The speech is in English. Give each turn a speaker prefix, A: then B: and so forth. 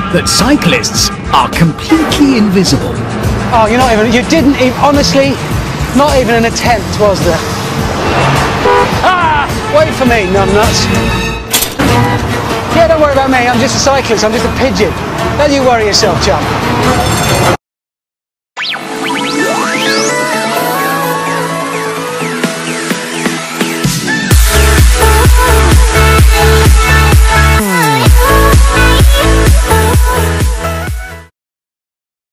A: that cyclists are completely invisible.
B: Oh, you didn't even, honestly, not even an attempt, was there? Ah! Wait for me, numbnuts. Yeah, don't worry about me, I'm just a cyclist, I'm just a pigeon. Don't you worry yourself, chum.